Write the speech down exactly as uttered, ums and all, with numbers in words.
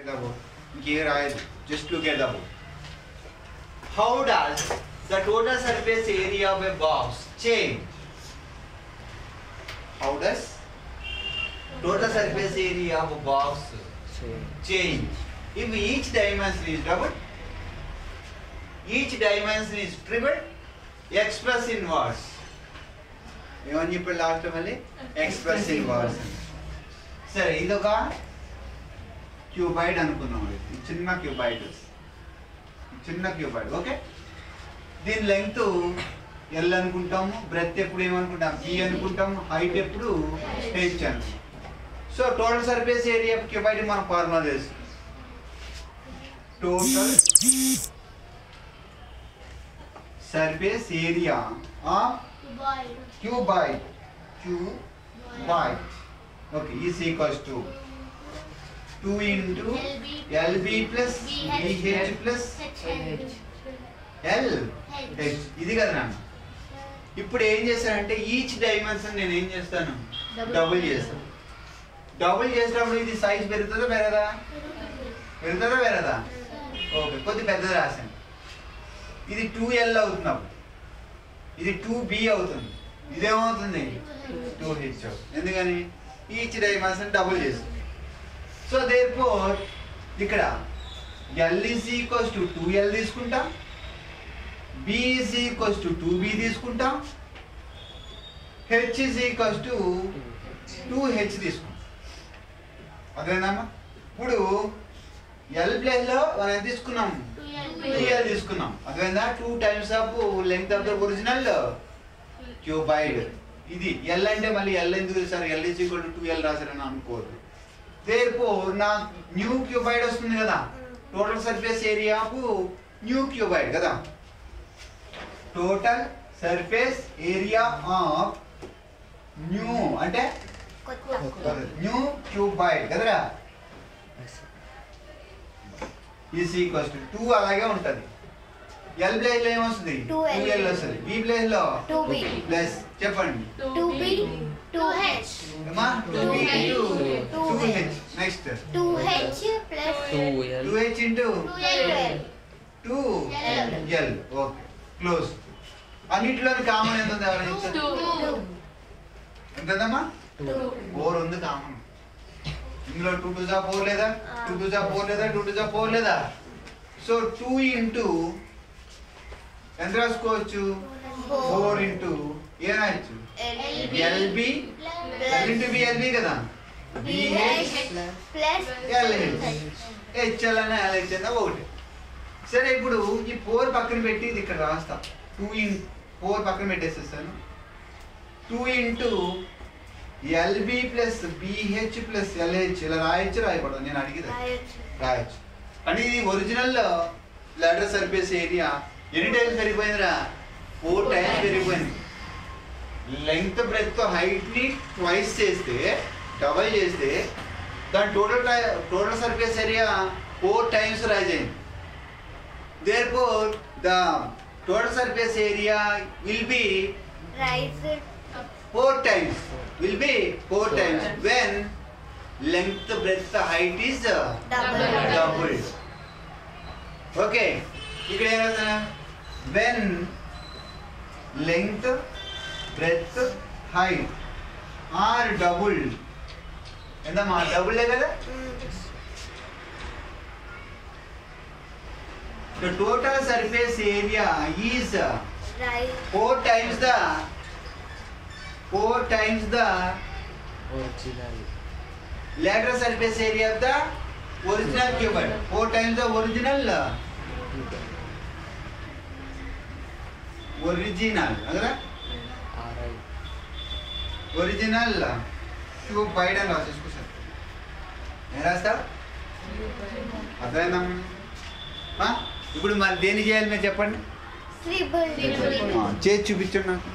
the above. Here I just look at the above. How does the total surface area of a box change? How does total surface area of a box change if each dimension is double, each dimension is triple, express inverse? ఏమని చెప్పాడు last మళ్ళీ express inverse. సరే ఇదొక cuboid అనుకున్నాం. ఇది చిన్న cuboid, చిన్న cuboid. Okay, దీని లెంగ్త్ ఎల్ అనుకుంటాము, బ్రెత్ ఎప్పుడు ఏమనుకుంటాం బి అనుకుంటాము, హైట్ ఎప్పుడు హెచ్ అనుకుంటాం. So total surface area cuboid మనం ఫార్ములా తెలుసు. Total surface area of cuboid cuboid okay is equals to two into L B plus B H plus L H. ఇది కదా నాన్న. ఇప్పుడు ఏం చేస్తానంటే ఈచ్ డైమెన్షన్ నేను ఏం చేస్తాను డబుల్ చేస్తాను. డబుల్ చేసినప్పుడు ఇది సైజ్ పెరుగుతుందా పెరగదా? పెరుగుతుందా పెరగదా? ఓకే, కొద్ది పెద్దది రాశాను. ఇది టూ ఎల్ అవుతున్నప్పుడు ఇది టూ బి అవుతుంది, ఇదేమవుతుంది టూ హెచ్ అవుతుంది. ఎందుకని ఈచ్ డైమెన్షన్ డబుల్ చేస్తుంది. సో దేర్ఫోర్ ఇక్కడ L is equals to two L తీసుకుంటాం, B is equals to two B తీసుకుంటాం, H is equals to two H తీసుకుంటాం. అదేనమ్మా. ఇప్పుడు ఎల్ ప్లేస్ లో మనం ఎంత తీసుకున్నాం టూ ఎల్ తీసుకున్నాం. అదేనా two times of length of the original cuboid. ఇది ఎల్ అంటే మళ్ళీ ఎల్ ఎందుకు sir L is equal to two L రాశారని అనుకోవద్దు. దేర్ఫోర్ నా న్యూ క్యూబాయిడ్ వస్తుంది కదా, total surface area of new cuboid కదా. Total surface area of new అంటే న్యూ క్యూబాయిడ్ కదరా ఈజ్ ఈక్వల్స్ టు టూ అలాగే ఉంటుంది. ఎల్ ప్లేస్ లో ఏమొస్తుంది టూ ఎల్ వస్తుంది, బి ప్లేస్ లో టూ బి ప్లస్ చెప్పండి టూ బి టూ హెచ్ అమ్మా two B into two H next two H plus two H into two L. Okay, close. అన్నిటిలోని common ఎంత ఉంది ఎవరైనా చెప్తారు? ఎంతమ్మా ఫోర్ ఉంది కామన్. ఇందులో టూ టూ జా ఫోర్ లేదా, టూ టూ జా ఫోర్ లేదా, టూ టూ జా ఫోర్ లేదా. సో టూ ఇంటూ ఎంత రాసుకోవచ్చు ఫోర్ ఇంటూ ఏనాయచ్చు LB L into B LB కదా, బిహెచ్ ఎల్హెచ్ హెచ్ఎల్ అనే ఎల్హెచ్ అన్న ఒకటి. సరే ఇప్పుడు ఈ ఫోర్ పక్కన పెట్టి ఇది ఇక్కడ రాస్తా. టూ ఇన్ ఫోర్ పక్కన పెట్టేసేస్తాను. Two into LB plus BH plus LH ఇలా రాయొచ్చు రాయకూడదు? నేను అడిగితే రాయొచ్చు. అంటే ఇది ఒరిజినల్ లాటరల్ సర్ఫేస్ ఏరియా ఎన్ని టైమ్స్ పెరిగిపోయిందిరా? ఫోర్ టైమ్స్ పెరిగిపోయింది. లెంగ్త్ బ్రెత్ హైట్ ని ట్వైస్ చేస్తే డబల్ చేస్తే దాని total total surface area four times rise అయింది. Therefore the total surface area will be four times will be four times when length breadth height is doubled. doubled. Okay, ikkada em rasana when length breadth height are doubled endama double le kada. The total surface area is four times the four times the original lateral surface area of the original cuboid. Four times the original original adara original cuboid అని రాసేసుకో sir. ఏం రాస్తావు అదేనా? ఇప్పుడు మరి దేని చేయాలి మీరు చెప్పండి. చేసి చూపించండి నాకు.